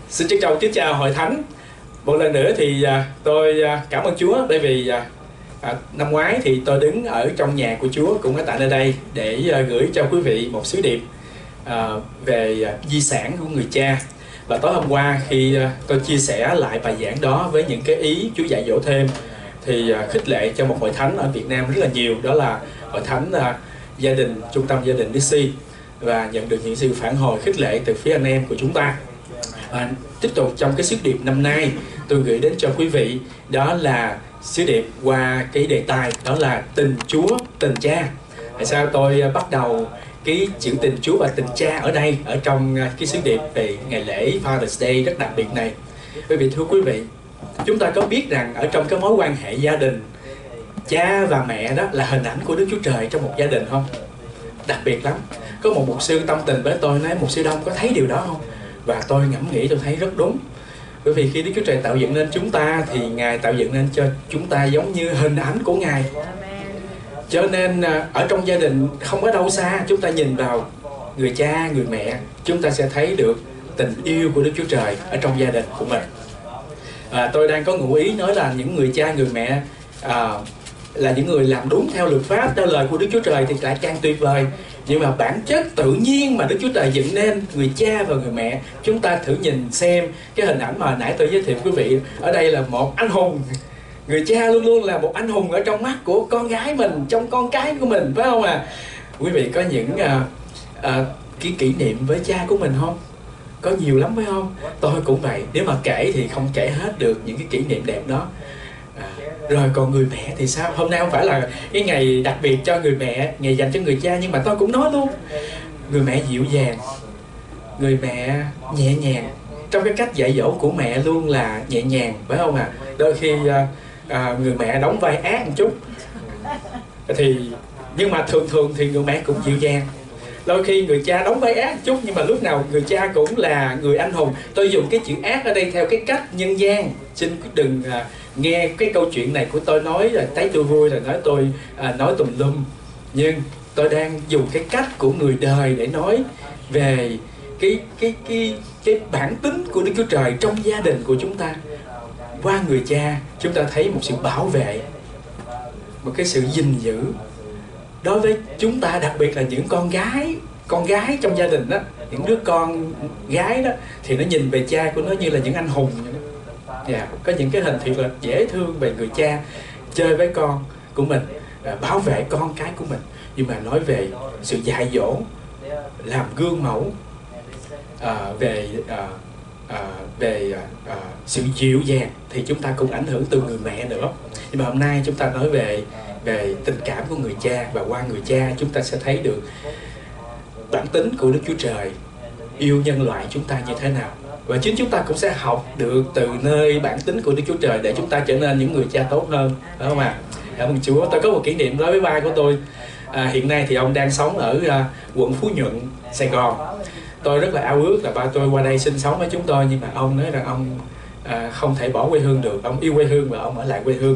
Xin trân trọng kính chào hội thánh. Một lần nữa thì tôi cảm ơn Chúa, bởi vì năm ngoái thì tôi đứng ở trong nhà của Chúa cũng ở tại nơi đây để gửi cho quý vị một sứ điệp về di sản của người cha. Và tối hôm qua khi tôi chia sẻ lại bài giảng đó với những cái ý Chúa dạy dỗ thêm thì khích lệ cho một hội thánh ở Việt Nam rất là nhiều. Đó là hội thánh gia đình, trung tâm gia đình DC, và nhận được những sự phản hồi khích lệ từ phía anh em của chúng ta. Tiếp tục trong cái sứ điệp năm nay tôi gửi đến cho quý vị, đó là sứ điệp qua cái đề tài đó là tình Chúa, tình cha. Tại sao tôi bắt đầu cái chữ tình Chúa và tình cha ở đây, ở trong cái sứ điệp về ngày lễ Father's Day rất đặc biệt này? Bởi vì thưa quý vị, chúng ta có biết rằng ở trong cái mối quan hệ gia đình, cha và mẹ đó là hình ảnh của Đức Chúa Trời trong một gia đình không? Đặc biệt lắm. Có một mục sư tâm tình với tôi nói: mục sư Đông có thấy điều đó không? Và tôi ngẫm nghĩ tôi thấy rất đúng. Bởi vì khi Đức Chúa Trời tạo dựng nên chúng ta thì Ngài tạo dựng nên cho chúng ta giống như hình ảnh của Ngài. Cho nên ở trong gia đình không có đâu xa, chúng ta nhìn vào người cha, người mẹ, chúng ta sẽ thấy được tình yêu của Đức Chúa Trời ở trong gia đình của mình. Tôi đang có ngụ ý nói là những người cha, người mẹ là những người làm đúng theo luật pháp, theo lời của Đức Chúa Trời thì lại càng tuyệt vời. Nhưng mà bản chất tự nhiên mà Đức Chúa Trời dựng nên người cha và người mẹ, chúng ta thử nhìn xem cái hình ảnh mà nãy tôi giới thiệu quý vị. Ở đây là một anh hùng. Người cha luôn luôn là một anh hùng ở trong mắt của con gái mình, trong con cái của mình, phải không ạ? Quý vị có những cái kỷ niệm với cha của mình không? Có nhiều lắm phải không? Tôi cũng vậy. Nếu mà kể thì không kể hết được những cái kỷ niệm đẹp đó. Rồi còn người mẹ thì sao? Hôm nay không phải là cái ngày đặc biệt cho người mẹ, ngày dành cho người cha, nhưng mà tôi cũng nói luôn. Người mẹ dịu dàng, người mẹ nhẹ nhàng. Trong cái cách dạy dỗ của mẹ luôn là nhẹ nhàng, phải không ạ? Đôi khi người mẹ đóng vai ác một chút nhưng mà thường thì người mẹ cũng dịu dàng. Đôi khi người cha đóng vai ác một chút, nhưng mà lúc nào người cha cũng là người anh hùng. Tôi dùng cái chữ ác ở đây theo cái cách nhân gian. Xin đừng nghe cái câu chuyện này của tôi nói là thấy tôi vui, là nói tôi nói tùm lum. Nhưng tôi đang dùng cái cách của người đời để nói về cái bản tính của Đức Chúa Trời trong gia đình của chúng ta. Qua người cha chúng ta thấy một sự bảo vệ, một cái sự gìn giữ. Đối với chúng ta, đặc biệt là những con gái trong gia đình đó, những đứa con gái đó, thì nó nhìn về cha của nó như là những anh hùng vậy đó. Có những cái hình thiệt là dễ thương về người cha, chơi với con của mình, bảo vệ con cái của mình. Nhưng mà nói về sự dạy dỗ, làm gương mẫu, về sự dịu dàng thì chúng ta cũng ảnh hưởng từ người mẹ nữa. Nhưng mà hôm nay chúng ta nói về tình cảm của người cha, và qua người cha chúng ta sẽ thấy được bản tính của Đức Chúa Trời yêu nhân loại chúng ta như thế nào. Và chính chúng ta cũng sẽ học được từ nơi bản tính của Đức Chúa Trời để chúng ta trở nên những người cha tốt hơn, phải không ạ? Cảm ơn Chúa. Tôi có một kỷ niệm đối với ba của tôi. Hiện nay thì ông đang sống ở quận Phú Nhuận, Sài Gòn. Tôi rất là ao ước là ba tôi qua đây sinh sống với chúng tôi, nhưng mà ông nói rằng ông không thể bỏ quê hương được. Ông yêu quê hương và ông ở lại quê hương.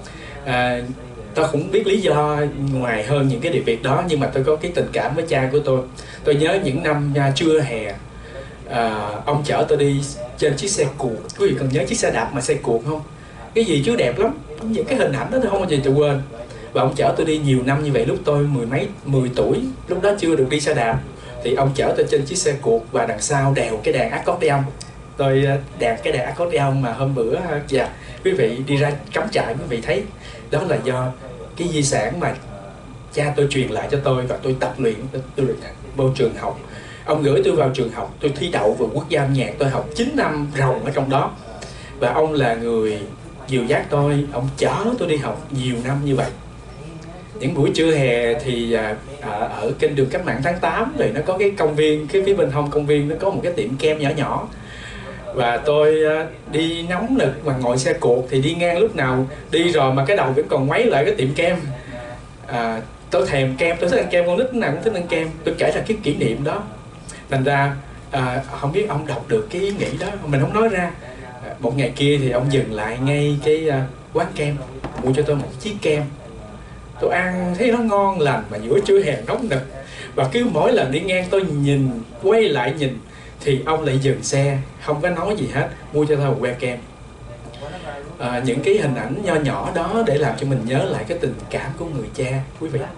Tôi không biết lý do ngoài hơn những cái điều việc đó, nhưng mà tôi có cái tình cảm với cha của tôi. Tôi nhớ những năm trưa hè, ông chở tôi đi trên chiếc xe cuột. Quý vị còn nhớ chiếc xe đạp mà xe cuột không? Cái gì chứ đẹp lắm. Những cái hình ảnh đó tôi không bao giờ tôi quên. Và ông chở tôi đi nhiều năm như vậy. Lúc tôi mười tuổi, lúc đó chưa được đi xe đạp, thì ông chở tôi trên chiếc xe cuột và đằng sau đèo cái đàn accordion. Tôi đàn cái đàn accordion mà hôm bữa quý vị đi ra cắm trại, quý vị thấy đó là do cái di sản mà cha tôi truyền lại cho tôi, và tôi tập luyện, tôi được vào trường học. Ông gửi tôi vào trường học, tôi thi đậu vào quốc gia âm nhạc, tôi học 9 năm ròng ở trong đó. Và ông là người dìu dắt tôi, ông chở tôi đi học nhiều năm như vậy. Những buổi trưa hè thì ở kênh đường Cách Mạng tháng 8 rồi nó có cái công viên, cái phía bên hông công viên nó có một cái tiệm kem nhỏ nhỏ. Và tôi đi nóng nực mà ngồi xe cuột thì đi ngang, lúc nào đi rồi mà cái đầu vẫn còn ngoáy lại cái tiệm kem. Tôi thèm kem, tôi thích ăn kem, con nít nào cũng thích ăn kem. Tôi kể ra cái kỷ niệm đó. Thành ra không biết ông đọc được cái ý nghĩ đó, mình không nói ra. Một ngày kia thì ông dừng lại ngay cái quán kem, mua cho tôi một chiếc kem. Tôi ăn thấy nó ngon lành mà giữa trưa hè nóng nực. Và cứ mỗi lần đi ngang tôi nhìn, quay lại nhìn, thì ông lại dừng xe, không có nói gì hết, mua cho tôi một que kem. Những cái hình ảnh nho nhỏ đó để làm cho mình nhớ lại cái tình cảm của người cha, quý vị.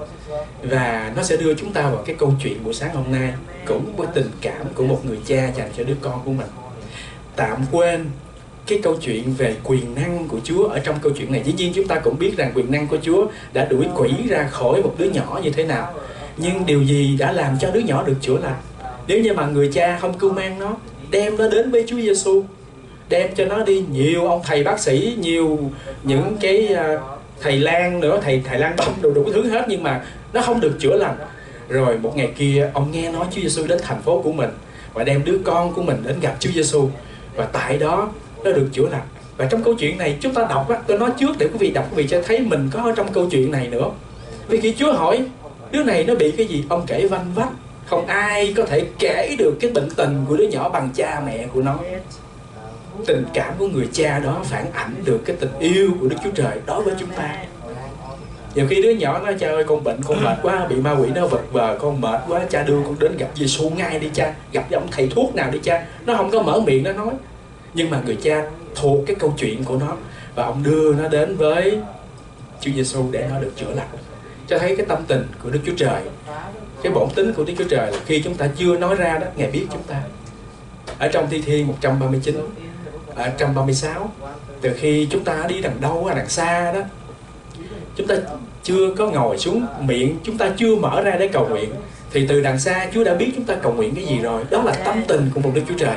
Và nó sẽ đưa chúng ta vào cái câu chuyện buổi sáng hôm nay, cũng với tình cảm của một người cha dành cho đứa con của mình. Tạm quên cái câu chuyện về quyền năng của Chúa ở trong câu chuyện này. Dĩ nhiên chúng ta cũng biết rằng quyền năng của Chúa đã đuổi quỷ ra khỏi một đứa nhỏ như thế nào. Nhưng điều gì đã làm cho đứa nhỏ được chữa lành? Nếu như mà người cha không cưu mang nó, đem nó đến với Chúa Giêsu, đem cho nó đi nhiều ông thầy bác sĩ, nhiều những cái thầy lang nữa, thầy lang bông đủ thứ hết, nhưng mà nó không được chữa lành. Rồi một ngày kia ông nghe nói Chúa Giêsu đến thành phố của mình và đem đứa con của mình đến gặp Chúa Giêsu, và tại đó nó được chữa lành. Và trong câu chuyện này chúng ta đọc á, tôi nói trước để quý vị đọc, quý vị sẽ thấy mình có ở trong câu chuyện này nữa. Vì khi Chúa hỏi đứa này nó bị cái gì, ông kể vanh vách, không ai có thể kể được cái bệnh tình của đứa nhỏ bằng cha mẹ của nó. Tình cảm của người cha đó phản ảnh được cái tình yêu của Đức Chúa Trời đối với chúng ta. Nhiều khi đứa nhỏ nó: cha ơi con bệnh, con mệt quá, bị ma quỷ nó vật vờ, con mệt quá, cha đưa con đến gặp Giêsu ngay đi cha, gặp ông thầy thuốc nào đi cha. Nó không có mở miệng nó nói, nhưng mà người cha thuộc cái câu chuyện của nó và ông đưa nó đến với Chúa Giêsu để nó được chữa lành. Cho thấy cái tâm tình của Đức Chúa Trời, cái bổn tính của Đức Chúa Trời là khi chúng ta chưa nói ra đó, Ngài biết chúng ta. Ở trong Thi Thiên 139, ở 136, từ khi chúng ta đi đằng đâu đằng xa đó, chúng ta chưa có ngồi xuống, miệng chúng ta chưa mở ra để cầu nguyện, thì từ đằng xa Chúa đã biết chúng ta cầu nguyện cái gì rồi. Đó là tâm tình của một Đức Chúa Trời.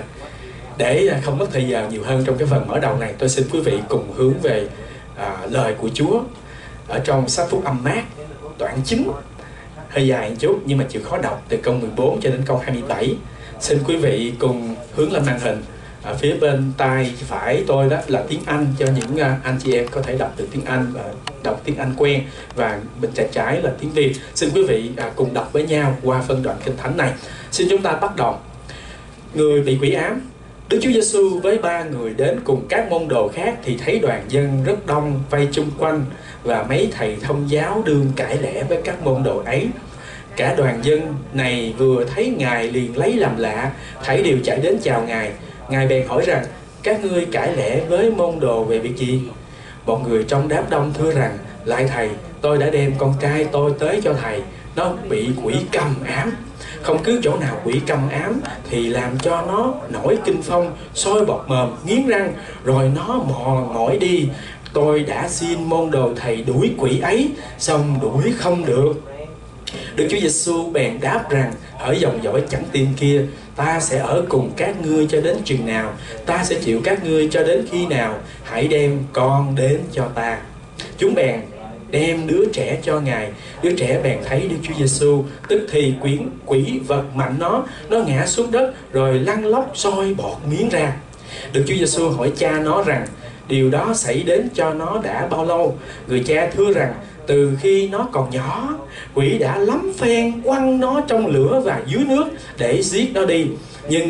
Để không mất thời giờ nhiều hơn trong cái phần mở đầu này, tôi xin quý vị cùng hướng về lời của Chúa ở trong sách Phúc Âm Mát đoạn 9, hơi dài một chút nhưng mà chịu khó đọc, từ câu 14 cho đến câu 27. Xin quý vị cùng hướng lên màn hình. Ở phía bên tay phải tôi đó là tiếng Anh, cho những anh chị em có thể đọc được tiếng Anh và đọc tiếng Anh quen, và bên tay trái là tiếng Việt. Xin quý vị cùng đọc với nhau qua phân đoạn kinh thánh này. Xin chúng ta bắt đầu. Người bị quỷ ám. Đức Chúa Giêsu với 3 người đến cùng các môn đồ khác thì thấy đoàn dân rất đông vây chung quanh, và mấy thầy thông giáo đương cãi lẽ với các môn đồ ấy. Cả đoàn dân này vừa thấy Ngài liền lấy làm lạ, thảy đều chạy đến chào Ngài. Ngài bèn hỏi rằng: các ngươi cãi lẽ với môn đồ về việc gì? Một người trong đám đông thưa rằng: lạy thầy, tôi đã đem con trai tôi tới cho thầy, nó bị quỷ câm ám. Không cứ chỗ nào quỷ câm ám thì làm cho nó nổi kinh phong, sôi bọt mồm, nghiến răng, rồi nó mò mỏi đi. Tôi đã xin môn đồ thầy đuổi quỷ ấy, xong đuổi không được. Đức Chúa Giêsu bèn đáp rằng: ở dòng dõi chẳng tin kia, ta sẽ ở cùng các ngươi cho đến chừng nào? Ta sẽ chịu các ngươi cho đến khi nào? Hãy đem con đến cho ta. Chúng bèn đem đứa trẻ cho Ngài. Đứa trẻ bèn thấy Đức Chúa Giêsu, tức thì quỷ vật mạnh nó ngã xuống đất, rồi lăn lóc sôi bọt miếng ra. Đức Chúa Giêsu hỏi cha nó rằng: điều đó xảy đến cho nó đã bao lâu? Người cha thưa rằng: từ khi nó còn nhỏ, quỷ đã lắm phen quăng nó trong lửa và dưới nước để giết nó đi. Nhưng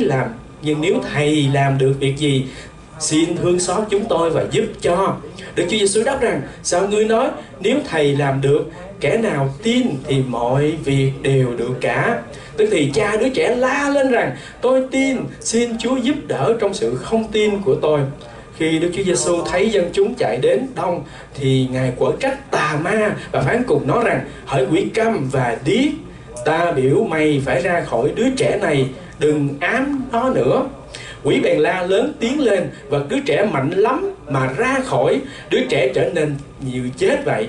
nếu thầy làm được việc gì, xin thương xót chúng tôi và giúp cho. Đức Chúa Giêsu đáp rằng: sao ngươi nói nếu thầy làm được? Kẻ nào tin thì mọi việc đều được cả. Tức thì cha đứa trẻ la lên rằng: tôi tin, xin Chúa giúp đỡ trong sự không tin của tôi. Khi Đức Chúa Giêsu thấy dân chúng chạy đến đông thì Ngài quở trách tà ma và phán cùng nó rằng: hỡi quỷ câm và điếc, ta biểu mày phải ra khỏi đứa trẻ này, đừng ám nó nữa. Quỷ bèn la lớn tiếng lên, và đứa trẻ mạnh lắm mà ra khỏi. Đứa trẻ trở nên nhiều chết vậy,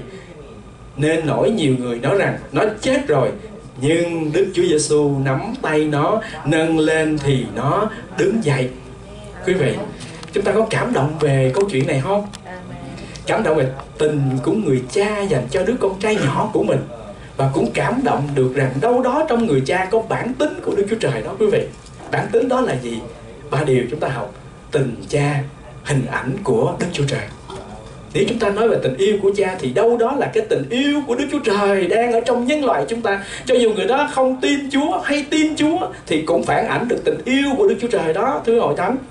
nên nổi nhiều người nói rằng nó chết rồi. Nhưng Đức Chúa Giêsu nắm tay nó, nâng lên thì nó đứng dậy. Quý vị, chúng ta có cảm động về câu chuyện này không? Cảm động về tình của người cha dành cho đứa con trai nhỏ của mình, và cũng cảm động được rằng đâu đó trong người cha có bản tính của Đức Chúa Trời đó quý vị. Bản tính đó là gì? 3 điều chúng ta học: tình cha, hình ảnh của Đức Chúa Trời. Nếu chúng ta nói về tình yêu của cha thì đâu đó là cái tình yêu của Đức Chúa Trời đang ở trong nhân loại chúng ta. Cho dù người đó không tin Chúa hay tin Chúa thì cũng phản ảnh được tình yêu của Đức Chúa Trời đó, thưa hội thánh.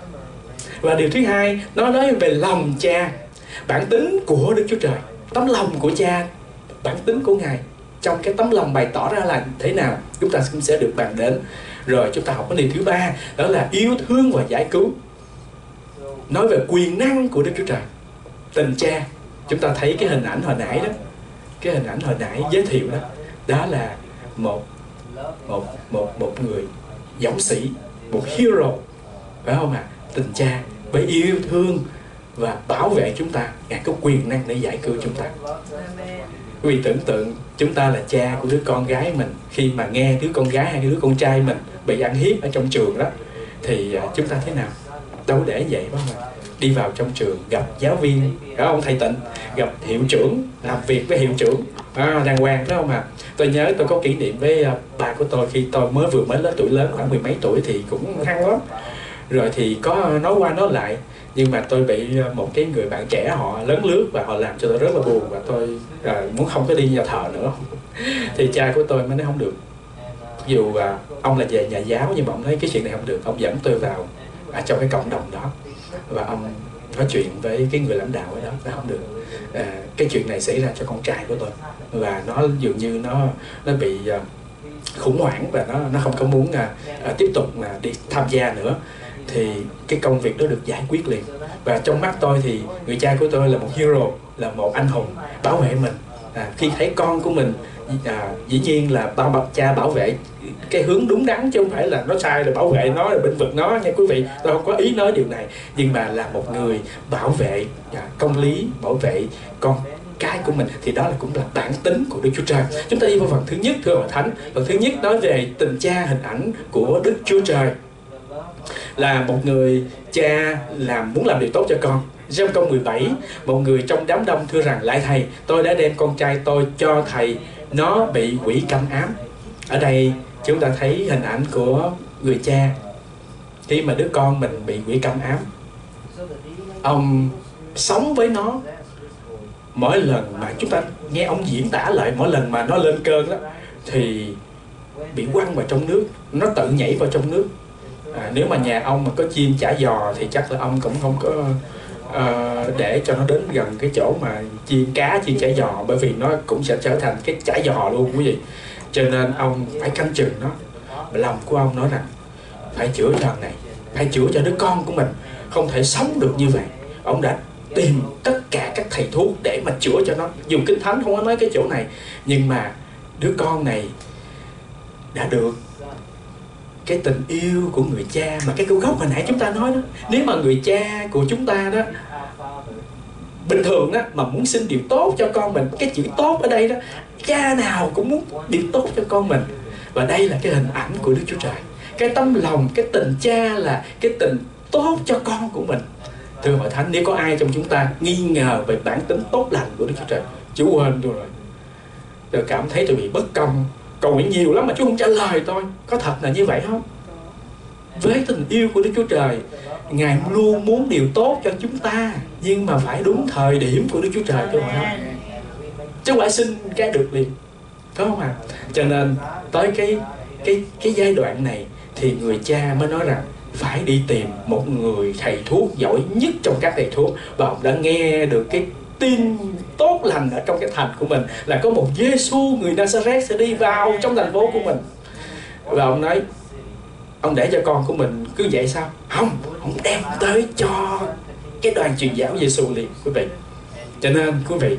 Và điều thứ hai, nó nói về lòng cha, bản tính của Đức Chúa Trời, tấm lòng của cha, bản tính của Ngài. Trong cái tấm lòng bày tỏ ra là thế nào, chúng ta cũng sẽ được bàn đến. Rồi chúng ta học vấn đề thứ ba, đó là yêu thương và giải cứu. Nói về quyền năng của Đức Chúa Trời. Tình cha, chúng ta thấy cái hình ảnh hồi nãy đó, cái hình ảnh hồi nãy giới thiệu đó, đó là một người dũng sĩ, một hero, phải không ạ? Tình cha với yêu thương và bảo vệ chúng ta, Ngài có quyền năng để giải cứu chúng ta. Quý vị tưởng tượng chúng ta là cha của đứa con gái mình, khi mà nghe đứa con gái hay đứa con trai mình bị ăn hiếp ở trong trường đó, thì chúng ta thế nào? Đâu để vậy phải không ạ? Đi vào trong trường gặp giáo viên, phải không thầy Tịnh, gặp hiệu trưởng, làm việc với hiệu trưởng đàng hoàng, phải không ạ? Tôi nhớ tôi có kỷ niệm với bà của tôi khi tôi vừa mới lên tuổi lớn, khoảng 10 mấy tuổi thì cũng hăng lắm. Rồi thì có nói qua nói lại, nhưng mà tôi bị một cái người bạn trẻ họ lớn lướt và họ làm cho tôi rất là buồn, và tôi muốn không có đi nhà thờ nữa. Thì cha của tôi mới nói không được, dù ông là về nhà giáo nhưng mà ông nói cái chuyện này không được. Ông dẫn tôi vào trong cái cộng đồng đó và ông nói chuyện với cái người lãnh đạo ở đó, nó không được. Cái chuyện này xảy ra cho con trai của tôi và nó dường như nó bị khủng hoảng và nó không có muốn tiếp tục đi tham gia nữa. Thì cái công việc đó được giải quyết liền. Và trong mắt tôi thì người cha của tôi là một hero, là một anh hùng bảo vệ mình. Khi thấy con của mình, dĩ nhiên là cha bảo vệ cái hướng đúng đắn, chứ không phải là nó sai rồi bảo vệ nó, rồi bênh vực nó nha quý vị. Tôi không có ý nói điều này, nhưng mà là một người bảo vệ công lý, bảo vệ con cái của mình, thì đó cũng là bản tính của Đức Chúa Trời. Chúng ta đi vào phần thứ nhất, thưa Hội Thánh. Phần thứ nhất nói về tình cha, hình ảnh của Đức Chúa Trời. Là một người cha muốn làm điều tốt cho con. Trong câu 17, một người trong đám đông thưa rằng: Lạy thầy, tôi đã đem con trai tôi cho thầy, nó bị quỷ câm ám. Ở đây chúng ta thấy hình ảnh của người cha. Khi mà đứa con mình bị quỷ câm ám, ông sống với nó. Mỗi lần mà chúng ta nghe ông diễn tả lại, mỗi lần mà nó lên cơn đó thì bị quăng vào trong nước, nó tự nhảy vào trong nước. Nếu mà nhà ông mà có chim chả giò thì chắc là ông cũng không có để cho nó đến gần cái chỗ mà chim chả giò, bởi vì nó cũng sẽ trở thành cái chả giò luôn quý vị. Cho nên ông phải canh chừng nó. Lòng của ông nói rằng phải chữa cho thằng này, phải chữa cho đứa con của mình, không thể sống được như vậy. Ông đã tìm tất cả các thầy thuốc để mà chữa cho nó. Dùng Kinh Thánh không có nói cái chỗ này, nhưng mà đứa con này đã được cái tình yêu của người cha. Mà cái câu gốc hồi nãy chúng ta nói đó, nếu mà người cha của chúng ta đó bình thường đó mà muốn xin điều tốt cho con mình, cái chữ tốt ở đây đó, cha nào cũng muốn điều tốt cho con mình. Và đây là cái hình ảnh của Đức Chúa Trời. Cái tấm lòng, cái tình cha là cái tình tốt cho con của mình. Thưa Hội Thánh, nếu có ai trong chúng ta nghi ngờ về bản tính tốt lành của Đức Chúa Trời, Chúa quên tôi rồi. Tôi cảm thấy tôi bị bất công, cầu nguyện nhiều lắm mà Chúa không trả lời tôi. Có thật là như vậy không? Với tình yêu của Đức Chúa Trời, Ngài luôn muốn điều tốt cho chúng ta, nhưng mà phải đúng thời điểm của Đức Chúa Trời, chứ không phải xin cái được liền, phải không ạ? Cho nên tới cái giai đoạn này thì người cha mới nói rằng phải đi tìm một người thầy thuốc giỏi nhất trong các thầy thuốc. Và ông đã nghe được cái tin tốt lành ở trong cái thành của mình, là có một Giê-xu người Nazareth sẽ đi vào trong thành phố của mình. Và ông nói, ông để cho con của mình cứ vậy sao? Không, ông đem tới cho cái đoàn truyền giáo Giê-xu liền, quý vị. Cho nên quý vị,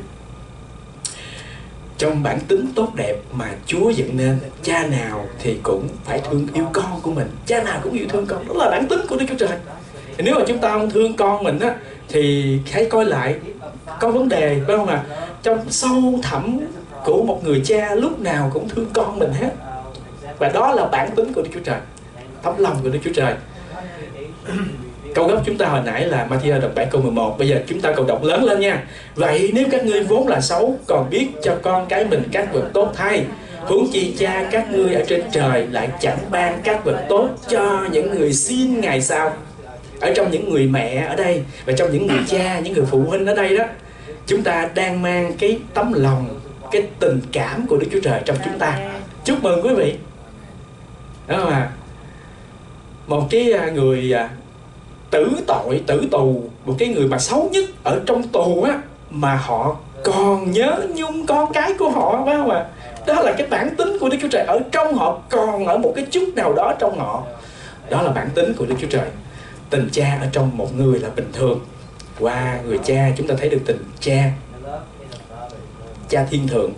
trong bản tính tốt đẹp mà Chúa dựng nên, cha nào thì cũng phải thương yêu con của mình. Cha nào cũng yêu thương con, đó là bản tính của Đức Chúa Trời. Nếu mà chúng ta không thương con mình á, thì hãy coi lại, có vấn đề, phải không ạ? Trong sâu thẳm của một người cha lúc nào cũng thương con mình hết. Và đó là bản tính của Đức Chúa Trời, tấm lòng của Đức Chúa Trời. Câu gốc chúng ta hồi nãy là Ma-thi-ơ đoạn 7 câu 11. Bây giờ chúng ta còn đọc lớn lên nha. Vậy nếu các ngươi vốn là xấu, còn biết cho con cái mình các vật tốt thay, huống chi cha các ngươi ở trên trời lại chẳng ban các vật tốt cho những người xin Ngài sao? Ở trong những người mẹ ở đây và trong những người cha, những người phụ huynh ở đây đó, chúng ta đang mang cái tấm lòng, cái tình cảm của Đức Chúa Trời trong chúng ta. Chúc mừng quý vị. Đó mà một cái người tử tội, tử tù, một cái người mà xấu nhất ở trong tù á, mà họ còn nhớ nhung con cái của họ, phải không ạ? Đó là cái bản tính của Đức Chúa Trời ở trong họ, còn ở một cái chút nào đó trong họ. Đó là bản tính của Đức Chúa Trời. Tình cha ở trong một người là bình thường. Qua người cha chúng ta thấy được tình cha, cha thiên thượng.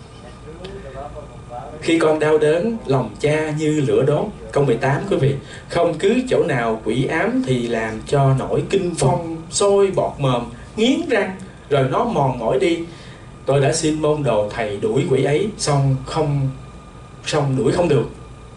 Khi con đau đớn, lòng cha như lửa đốt. Câu 18 quý vị. Không cứ chỗ nào quỷ ám thì làm cho nổi kinh phong, sôi bọt mồm, nghiến răng, rồi nó mòn mỏi đi. Tôi đã xin môn đồ thầy đuổi quỷ ấy, xong đuổi không được.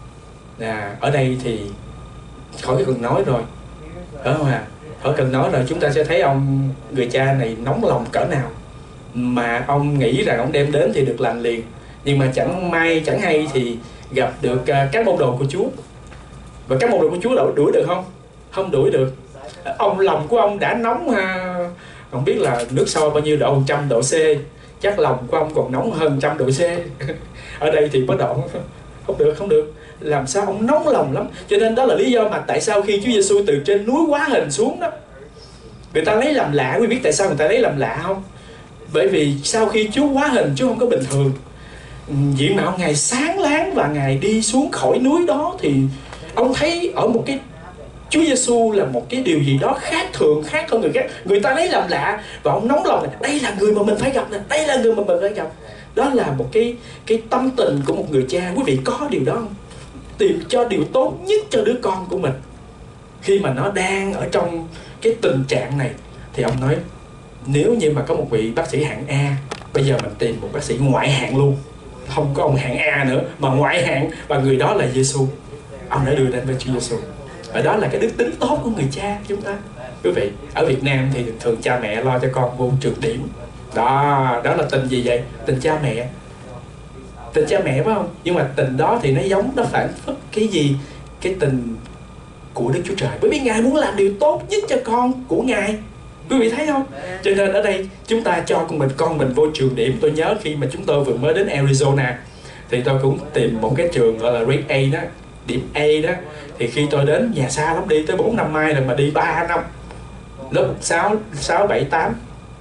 Ở đây thì khỏi cần nói rồi, phải không à? Khỏi cần nói rồi, chúng ta sẽ thấy ông người cha này nóng lòng cỡ nào, mà ông nghĩ rằng ông đem đến thì được lành liền. Nhưng mà chẳng may chẳng hay thì gặp được các môn đồ của Chúa. Và các môn đồ của Chúa đuổi được không? Không đuổi được. Lòng của ông đã nóng ha. Không biết là nước sôi bao nhiêu độ, 100 độ C. Chắc lòng của ông còn nóng hơn 100 độ C. Ở đây thì bắt đầu không được. Làm sao ông nóng lòng lắm. Cho nên đó là lý do mà tại sao khi Chúa Giêsu từ trên núi Hóa Hình xuống đó, người ta lấy làm lạ. Quý biết tại sao người ta lấy làm lạ không? Bởi vì sau khi Chúa hóa hình, Chúa không có bình thường. Diện mạo Ngài sáng láng, và Ngài đi xuống khỏi núi đó thì ông thấy ở một cái Chúa Giêsu là một cái điều gì đó khác thường, khác hơn người khác. Người ta lấy làm lạ và ông nóng lòng là đây là người mà mình phải gặp nè, đây là người mà mình phải gặp. Đó là một cái tâm tình của một người cha. Quý vị có điều đó không? Tìm cho điều tốt nhất cho đứa con của mình. Khi mà nó đang ở trong cái tình trạng này thì ông nói, nếu như mà có một vị bác sĩ hạng A, bây giờ mình tìm một bác sĩ ngoại hạng luôn, không có ông hạng A nữa mà ngoại hạng, và người đó là Giêsu. Ông đã đưa đến với Chúa Giêsu. Và đó là cái đức tính tốt của người cha chúng ta. Quý vị, ở Việt Nam thì thường cha mẹ lo cho con vô trường điểm. Đó là tình gì vậy? Tình cha mẹ. Tình cha mẹ phải không? Nhưng mà tình đó thì nó giống, nó phản phất cái gì? Cái tình của Đức Chúa Trời. Bởi vì Ngài muốn làm điều tốt nhất cho con của Ngài. Quý vị thấy không? Cho nên ở đây chúng ta cho con mình vô trường điểm. Tôi nhớ khi mà chúng tôi vừa mới đến Arizona thì tôi cũng tìm một cái trường gọi là Grade A đó, điểm A đó. Thì khi tôi đến, nhà xa lắm, đi tới 4-5 mai rồi mà đi 3 năm. Lớp 6, 7, 8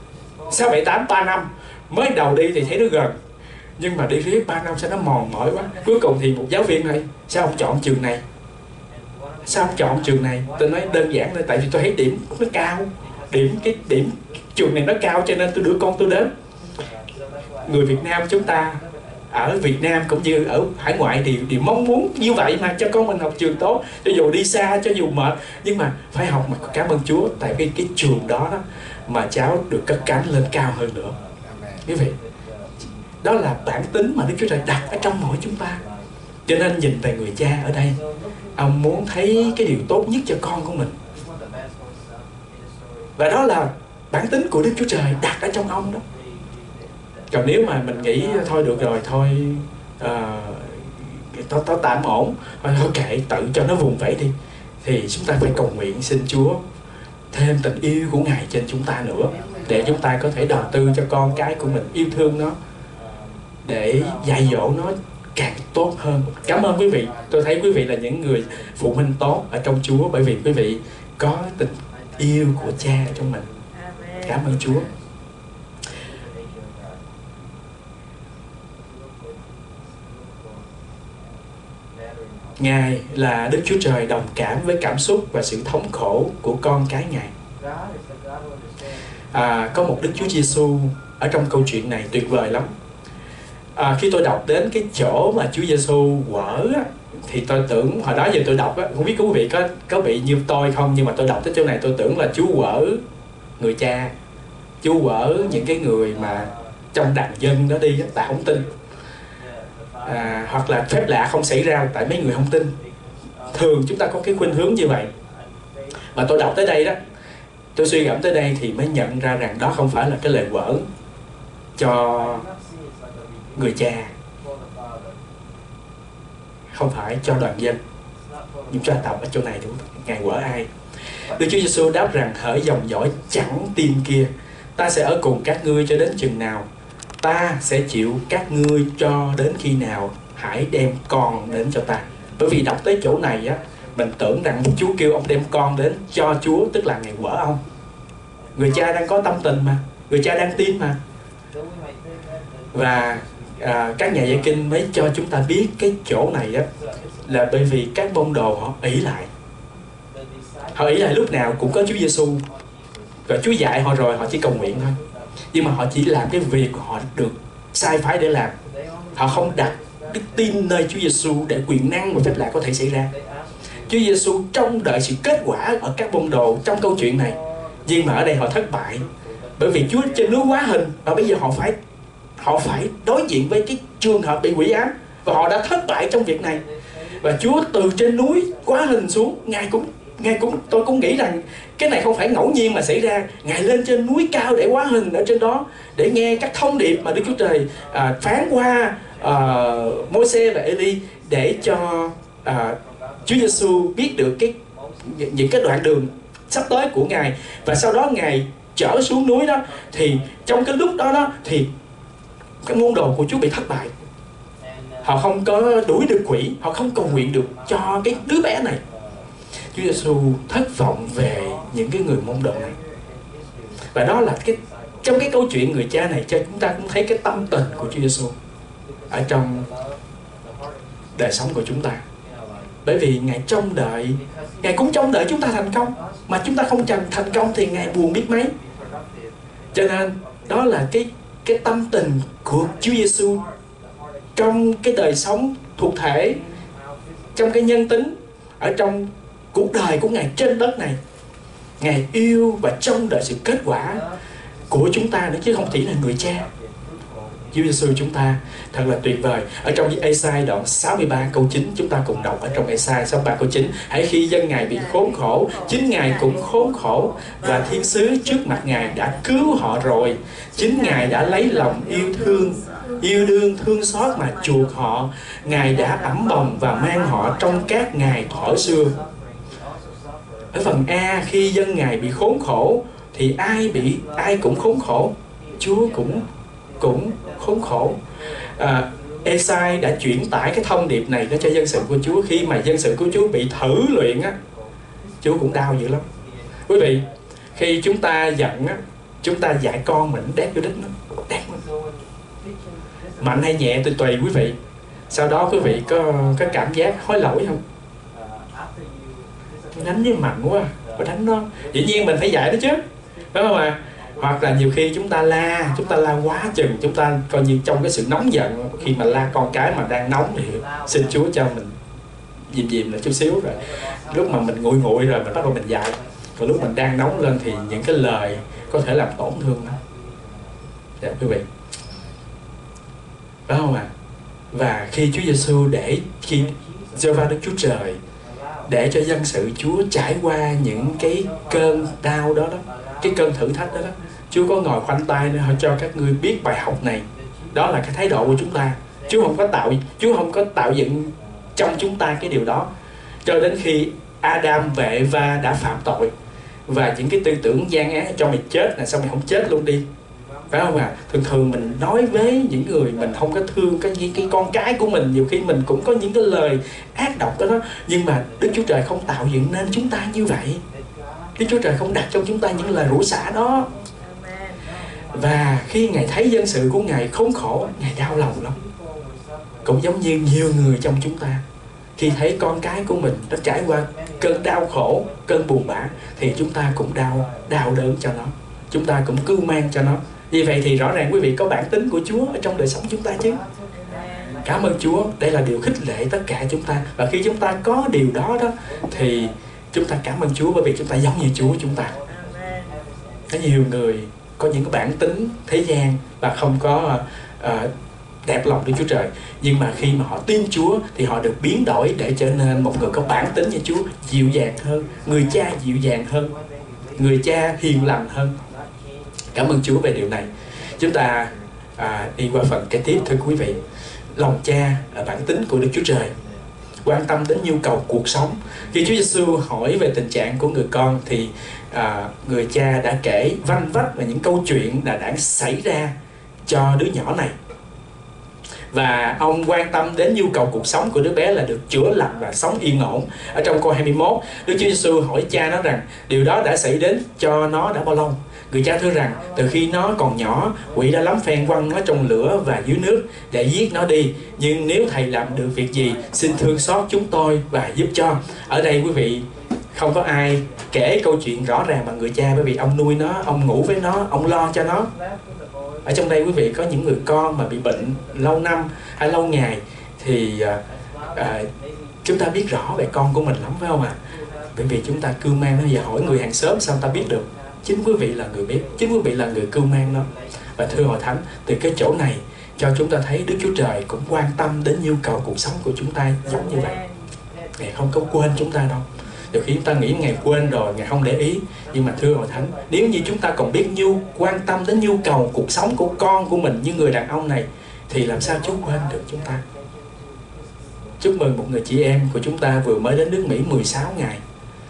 3 năm. Mới đầu đi thì thấy nó gần, nhưng mà đi riết 3 năm sao nó mòn mỏi quá. Cuối cùng thì một giáo viên này, sao ông chọn trường này? Sao ông chọn trường này? Tôi nói đơn giản là tại vì tôi thấy điểm nó cao. Điểm trường này nó cao cho nên tôi đưa con tôi đến. Người Việt Nam chúng ta ở Việt Nam cũng như ở hải ngoại thì mong muốn như vậy mà, cho con mình học trường tốt, cho dù đi xa, cho dù mệt, nhưng mà phải học. Mà cảm ơn Chúa, tại vì cái trường đó mà cháu được cất cánh lên cao hơn nữa. Quý vị, đó là bản tính mà Đức Chúa Trời đặt ở trong mỗi chúng ta. Cho nên nhìn về người cha ở đây, ông muốn thấy cái điều tốt nhất cho con của mình. Và đó là bản tính của Đức Chúa Trời đặt ở trong ông đó. Còn nếu mà mình nghĩ thôi được rồi, thôi tạm ổn, thôi kệ, tự cho nó vùng vẫy đi, thì chúng ta phải cầu nguyện xin Chúa thêm tình yêu của Ngài trên chúng ta nữa, để chúng ta có thể đầu tư cho con cái của mình, yêu thương nó, để dạy dỗ nó càng tốt hơn. Cảm ơn quý vị. Tôi thấy quý vị là những người phụ huynh tốt ở trong Chúa, bởi vì quý vị có tình yêu của cha trong mình. Cảm ơn Chúa. Ngài là Đức Chúa Trời đồng cảm với cảm xúc và sự thống khổ của con cái Ngài. Có một Đức Chúa Giêsu ở trong câu chuyện này tuyệt vời lắm. Khi tôi đọc đến cái chỗ mà Chúa Giêsu quở á, thì tôi tưởng, hồi đó giờ tôi đọc á, không biết quý vị có bị như tôi không, nhưng mà tôi đọc tới chỗ này tôi tưởng là Chúa quở người cha, Chúa quở những cái người mà trong đàn dân đó đi, tại không tin. Hoặc là phép lạ không xảy ra tại mấy người không tin. Thường chúng ta có cái khuynh hướng như vậy. Mà tôi đọc tới đây đó, tôi suy gẫm tới đây thì mới nhận ra rằng đó không phải là cái lời quở cho người cha, không phải cho đoàn dân. Nhưng cho tập ở chỗ này đúng, Ngài quở ai? Đức Chúa Giêsu đáp rằng: hỡi dòng dõi chẳng tin kia, ta sẽ ở cùng các ngươi cho đến chừng nào? Ta sẽ chịu các ngươi cho đến khi nào? Hãy đem con đến cho ta. Bởi vì đọc tới chỗ này á, mình tưởng rằng Chúa kêu ông đem con đến cho Chúa, tức là Ngài quở ông. Người cha đang có tâm tình mà, người cha đang tin mà. Và các nhà giải kinh mới cho chúng ta biết cái chỗ này á, là bởi vì các môn đồ họ ỷ lại. Họ ỷ lại lúc nào cũng có Chúa Giêsu, và Chúa dạy họ rồi họ chỉ cầu nguyện thôi. Nhưng mà họ chỉ làm cái việc họ được sai phái để làm. Họ không đặt đức tin nơi Chúa Giêsu để quyền năng và phép lạ có thể xảy ra. Chúa Giêsu trông đợi sự kết quả ở các môn đồ trong câu chuyện này, nhưng mà ở đây họ thất bại bởi vì Chúa trên núi hóa hình, và bây giờ họ phải đối diện với cái trường hợp bị quỷ ám, và họ đã thất bại trong việc này. Và Chúa từ trên núi hóa hình xuống, Ngài cũng tôi cũng nghĩ rằng cái này không phải ngẫu nhiên mà xảy ra. Ngài lên trên núi cao để hóa hình ở trên đó, để nghe các thông điệp mà Đức Chúa Trời phán qua Môi-se và Ê-li, để cho Chúa Giêsu biết được những cái đoạn đường sắp tới của Ngài. Và sau đó Ngài trở xuống núi đó, thì trong cái lúc đó thì cái môn đồ của Chúa bị thất bại. Họ không có đuổi được quỷ, họ không cầu nguyện được cho cái đứa bé này. Chúa Giêsu thất vọng về những cái người môn đồ này. Và đó là trong cái câu chuyện người cha này cho chúng ta cũng thấy cái tâm tình của Chúa Giêsu ở trong đời sống của chúng ta. Bởi vì Ngài cũng trông đợi chúng ta thành công, mà chúng ta không thành công thì Ngài buồn biết mấy. Cho nên đó là cái tâm tình của Chúa Giêsu trong cái đời sống thuộc thể, trong cái nhân tính, ở trong cuộc đời của Ngài trên đất này. Ngài yêu và trông đợi sự kết quả của chúng ta nữa, chứ không chỉ là người cha. Chúa Giêsu chúng ta thật là tuyệt vời. Ở trong Ê-sai đoạn 63 câu 9, chúng ta cùng đọc ở trong Ê-sai 63 câu 9: hãy khi dân Ngài bị khốn khổ, chính Ngài cũng khốn khổ, và thiên sứ trước mặt Ngài đã cứu họ rồi. Chính Ngài đã lấy lòng yêu đương thương xót mà chuộc họ. Ngài đã ẵm bồng và mang họ trong các ngày thuở xưa. Ở phần A, khi dân Ngài bị khốn khổ thì ai cũng khốn khổ. Chúa cũng khốn khổ. Ê-sai đã chuyển tải cái thông điệp này đó cho dân sự của Chúa. Khi mà dân sự của Chúa bị thử luyện á, Chúa cũng đau dữ lắm. Quý vị, khi chúng ta giận á, chúng ta dạy con mình đét vô đít nó, đét nó. Mạnh hay nhẹ tùy quý vị. Sau đó quý vị có cảm giác hối lỗi không? Đánh với mạnh quá, phải đánh nó. Dĩ nhiên mình phải dạy nó chứ, đúng không ạ? Hoặc là nhiều khi chúng ta la quá chừng, chúng ta coi như trong cái sự nóng giận, khi mà la con cái mà đang nóng thì xin Chúa cho mình dìm lại chút xíu, rồi lúc mà mình nguội rồi mình bắt đầu mình dạy. Còn lúc mình đang nóng lên thì những cái lời có thể làm tổn thương nó. Dạ quý vị, đúng không ạ? Và khi Chúa Giêsu khi Giê-hô-va Đức Chúa Trời để cho dân sự Chúa trải qua những cái cơn đau đó, cái cơn thử thách đó, Chúa có ngồi khoanh tay để họ cho các ngươi biết bài học này. Đó là cái thái độ của chúng ta. Chúa không có tạo dựng trong chúng ta cái điều đó, cho đến khi Adam và Eva đã phạm tội, và những cái tư tưởng gian ác cho mày chết là sao mày không chết luôn đi, phải không ạ? Thường mình nói với những người mình không có thương cái con cái của mình, nhiều khi mình cũng có những cái lời ác độc đó, nhưng mà Đức Chúa Trời không tạo dựng nên chúng ta như vậy. Đức Chúa Trời không đặt trong chúng ta những lời rủa xả đó. Và khi Ngài thấy dân sự của Ngài khốn khổ, Ngài đau lòng lắm. Cũng giống như nhiều người trong chúng ta, khi thấy con cái của mình nó trải qua cơn đau khổ, cơn buồn bã, thì chúng ta cũng đau đớn cho nó, chúng ta cũng cưu mang cho nó. Vì vậy thì rõ ràng quý vị có bản tính của Chúa ở trong đời sống chúng ta chứ. Cảm ơn Chúa, đây là điều khích lệ tất cả chúng ta. Và khi chúng ta có điều đó thì chúng ta cảm ơn Chúa, bởi vì chúng ta giống như Chúa chúng ta. Có nhiều người có những cái bản tính thế gian và không có đẹp lòng Đức Chúa Trời, nhưng mà khi mà họ tin Chúa thì họ được biến đổi để trở nên một người có bản tính như Chúa, dịu dàng hơn, người cha dịu dàng hơn, người cha hiền lành hơn. Cảm ơn Chúa về điều này. Chúng ta đi qua phần kế tiếp, thưa quý vị. Lòng cha là bản tính của Đức Chúa Trời, quan tâm đến nhu cầu cuộc sống. Khi Chúa Giêsu hỏi về tình trạng của người con thì người cha đã kể vanh vách về những câu chuyện đã xảy ra cho đứa nhỏ này. và ông quan tâm đến nhu cầu cuộc sống của đứa bé là được chữa lành và sống yên ổn. Ở trong câu 21, Đức Chúa Giêsu hỏi cha nó rằng điều đó đã xảy đến cho nó đã bao lâu. Người cha thưa rằng từ khi nó còn nhỏ, quỷ đã lắm phen quăng nó trong lửa và dưới nước để giết nó đi. Nhưng nếu thầy làm được việc gì, xin thương xót chúng tôi và giúp cho. Ở đây quý vị, không có ai kể câu chuyện rõ ràng bằng người cha, bởi vì ông nuôi nó, ông ngủ với nó, ông lo cho nó. Ở trong đây quý vị có những người con mà bị bệnh lâu năm hay lâu ngày thì chúng ta biết rõ về con của mình lắm, phải không ạ? Bởi vì chúng ta cưu mang nó, giờ hỏi người hàng xóm sao ta biết được? Chính quý vị là người biết, chính quý vị là người cưu mang nó. Và thưa Hội Thánh, từ cái chỗ này cho chúng ta thấy Đức Chúa Trời cũng quan tâm đến nhu cầu cuộc sống của chúng ta giống như vậy. Ngài không có quên chúng ta đâu. Đôi khi chúng ta nghĩ Ngài quên rồi, Ngài không để ý. Nhưng mà thưa Hội Thánh, nếu như chúng ta còn biết quan tâm đến nhu cầu cuộc sống của con của mình như người đàn ông này, thì làm sao Chúa quên được chúng ta? Chúc mừng một người chị em của chúng ta vừa mới đến nước Mỹ 16 ngày.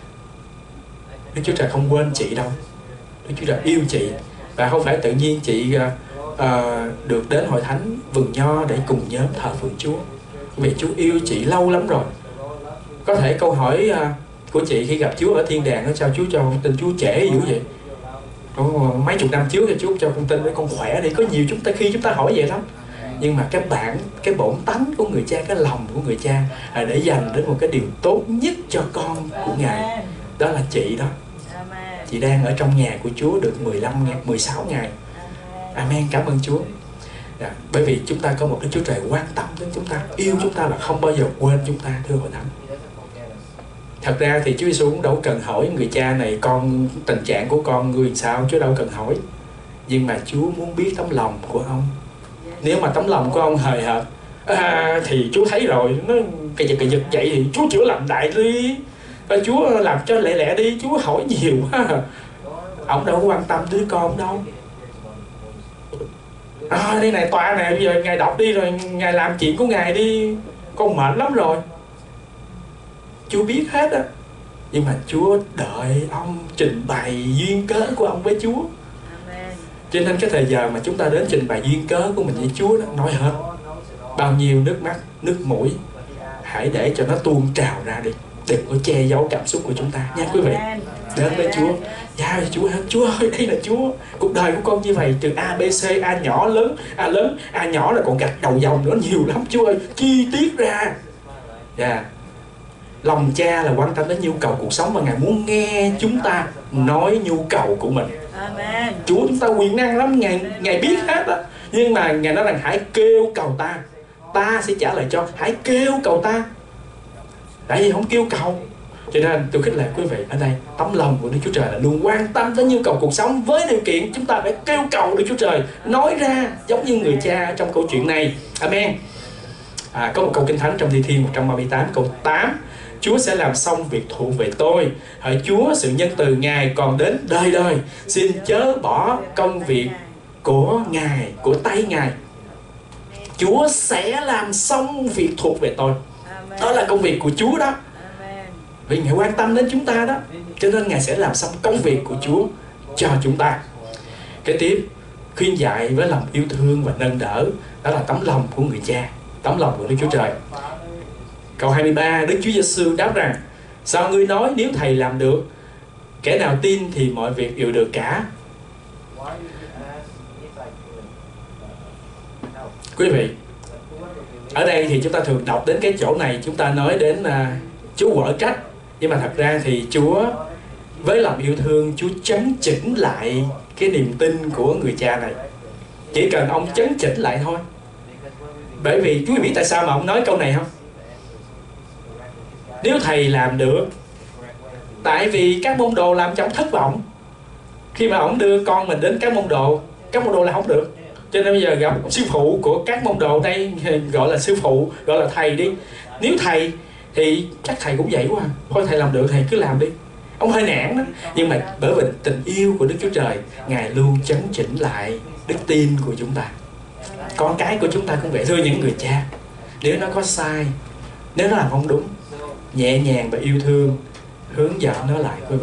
Đức Chúa Trời không quên chị đâu. Đức Chúa Trời yêu chị. Và không phải tự nhiên chị được đến Hội Thánh Vườn Nho để cùng nhóm thờ phượng Chúa. Vì Chúa yêu chị lâu lắm rồi. Có thể câu hỏi của chị khi gặp Chúa ở thiên đàng nó sao Chúa cho con tin Chúa trễ dữ vậy? Mấy chục năm trước thì Chúa cho con tin để con khỏe đi. Có nhiều khi chúng ta hỏi vậy lắm. Nhưng mà cái bổn tánh của người cha, cái lòng của người cha là để dành đến một cái điều tốt nhất cho con của Ngài. Đó là chị đó. Chị đang ở trong nhà của Chúa được 16 ngày. Amen, cảm ơn Chúa. Bởi vì chúng ta có một Đức Chúa Trời quan tâm đến chúng ta, yêu chúng ta và không bao giờ quên chúng ta, thưa Hội Thánh. Thật ra thì Chúa Giêsu cũng đâu cần hỏi người cha này tình trạng của con người sao, Chúa đâu cần hỏi. Nhưng mà Chúa muốn biết tấm lòng của ông. Nếu mà tấm lòng của ông hời hợt thì Chúa thấy rồi, nó cái giật vậy thì Chúa chữa lành đại đi, Chúa làm cho lẹ lẹ đi, Chúa hỏi nhiều quá. Ông đâu có quan tâm đứa con đâu. Đây này tòa này, bây giờ Ngài đọc đi rồi Ngài làm chuyện của Ngài đi, con mệt lắm rồi. Chúa biết hết á. Nhưng mà Chúa đợi ông trình bày duyên cớ của ông với Chúa. Cho nên cái thời giờ mà chúng ta đến trình bày duyên cớ của mình với Chúa đó, nói hết bao nhiêu nước mắt, nước mũi, hãy để cho nó tuôn trào ra đi. Đừng có che giấu cảm xúc của chúng ta nha quý vị. Đến với Chúa, giao cho Chúa hết. Chúa ơi, đây là Chúa, cuộc đời của con như vậy, từ A, B, C, A nhỏ, lớn, A nhỏ là còn gạch đầu dòng nữa, nhiều lắm Chúa ơi, chi tiết ra. Lòng cha là quan tâm đến nhu cầu cuộc sống, và Ngài muốn nghe chúng ta nói nhu cầu của mình. Amen. Chúa chúng ta quyền năng lắm, Ngài biết hết á. Nhưng mà Ngài nói rằng hãy kêu cầu ta, ta sẽ trả lời cho. Hãy kêu cầu ta. Tại vì không kêu cầu. Cho nên tôi khích lệ quý vị ở đây, tấm lòng của Đức Chúa Trời là luôn quan tâm đến nhu cầu cuộc sống, với điều kiện chúng ta phải kêu cầu Đức Chúa Trời nói ra, giống như người cha trong câu chuyện này. Amen. Có một câu Kinh Thánh trong Thi Thiên 138 câu 8: Chúa sẽ làm xong việc thuộc về tôi. Hỡi Chúa, sự nhân từ Ngài còn đến đời đời. Xin chớ bỏ công việc của Ngài, của tay Ngài. Chúa sẽ làm xong việc thuộc về tôi. Đó là công việc của Chúa đó. Vì Ngài quan tâm đến chúng ta đó, cho nên Ngài sẽ làm xong công việc của Chúa cho chúng ta. Kế tiếp, khuyên dạy với lòng yêu thương và nâng đỡ. Đó là tấm lòng của người cha, tấm lòng của Đức Chúa Trời. Câu 23, Đức Chúa Giêsu đáp rằng: sao ngươi nói nếu Thầy làm được? Kẻ nào tin thì mọi việc đều được cả. Quý vị, ở đây thì chúng ta thường đọc đến cái chỗ này, chúng ta nói đến Chúa quở trách. Nhưng mà thật ra thì Chúa với lòng yêu thương, Chúa chấn chỉnh lại cái niềm tin của người cha này. Chỉ cần ông chấn chỉnh lại thôi. Bởi vì quý vị biết tại sao mà ông nói câu này không? Nếu Thầy làm được, tại vì các môn đồ làm cho ông thất vọng. Khi mà ông đưa con mình đến các môn đồ là không được. Cho nên bây giờ gặp sư phụ của các môn đồ đây, gọi là sư phụ, gọi là thầy đi. Nếu thầy thì chắc thầy cũng vậy quá. Thôi thầy làm được, thầy cứ làm đi. Ông hơi nản đó. Nhưng mà bởi vì tình yêu của Đức Chúa Trời, Ngài luôn chấn chỉnh lại đức tin của chúng ta. Con cái của chúng ta cũng vậy. Thưa những người cha, nếu nó có sai, nếu nó làm không đúng, nhẹ nhàng và yêu thương hướng dẫn nó lại quý vị.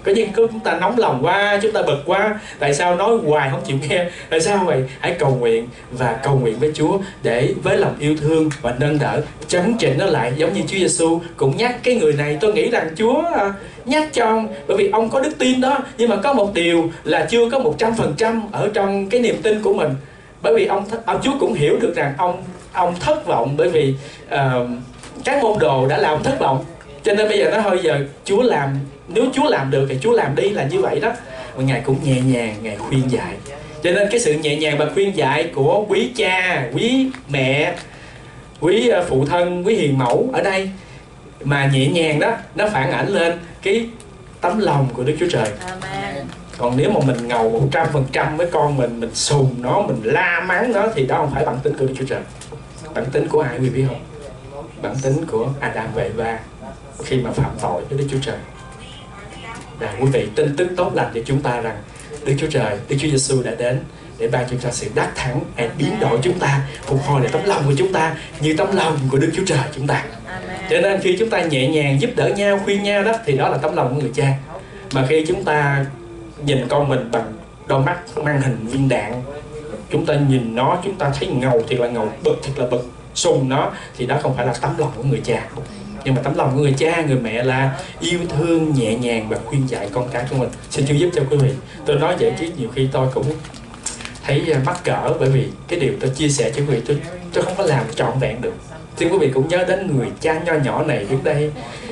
Có những chúng ta nóng lòng quá, chúng ta bực quá, tại sao nói hoài không chịu nghe, tại sao vậy? Hãy cầu nguyện và cầu nguyện với Chúa để với lòng yêu thương và nâng đỡ, chấn chỉnh nó lại. Giống như Chúa Giêsu cũng nhắc cái người này, tôi nghĩ rằng Chúa nhắc cho ông, bởi vì ông có đức tin đó, nhưng mà có một điều là chưa có 100% ở trong cái niềm tin của mình. Bởi vì ông Chúa cũng hiểu được rằng ông thất vọng, bởi vì các môn đồ đã làm ông thất vọng. Cho nên bây giờ nó thôi, giờ Chúa làm, nếu Chúa làm được thì Chúa làm đi, là như vậy đó. Và Ngài cũng nhẹ nhàng, Ngài khuyên dạy. Cho nên cái sự nhẹ nhàng và khuyên dạy của quý cha, quý mẹ, quý phụ thân, quý hiền mẫu ở đây mà nhẹ nhàng đó, nó phản ảnh lên cái tấm lòng của Đức Chúa Trời. Amen. Còn nếu mà mình ngầu 100% với con mình sùng nó, mình la mắng nó, thì đó không phải bản tính của Đức Chúa Trời. Bản tính của ai quý vị biết không? Bản tính của Adam và Eva khi mà phạm tội với Đức Chúa Trời. Và quý vị, tin tức tốt lành cho chúng ta rằng Đức Chúa Trời, Đức Chúa Giêsu đã đến để ban chúng ta sự đắc thắng, để biến đổi chúng ta, phục hồi lại tấm lòng của chúng ta như tấm lòng của Đức Chúa Trời chúng ta. Cho nên khi chúng ta nhẹ nhàng giúp đỡ nhau, khuyên nhau đó, thì đó là tấm lòng của người cha. Mà khi chúng ta nhìn con mình bằng đôi mắt mang hình viên đạn, chúng ta nhìn nó, chúng ta thấy ngầu thiệt là ngầu, bực thiệt là bực, sùng nó, thì đó không phải là tấm lòng của người cha. Nhưng mà tấm lòng của người cha, người mẹ là yêu thương, nhẹ nhàng và khuyên dạy con cái của mình. Xin Chúa giúp cho quý vị. Tôi nói vậy chứ nhiều khi tôi cũng thấy mắc cỡ, bởi vì cái điều tôi chia sẻ cho quý vị, tôi không có làm trọn vẹn được. Xin quý vị cũng nhớ đến người cha nho nhỏ này trước đây